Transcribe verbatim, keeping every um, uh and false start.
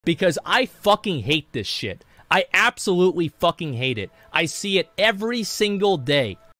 because I fucking hate this shit. I absolutely fucking hate it. I see it every single day.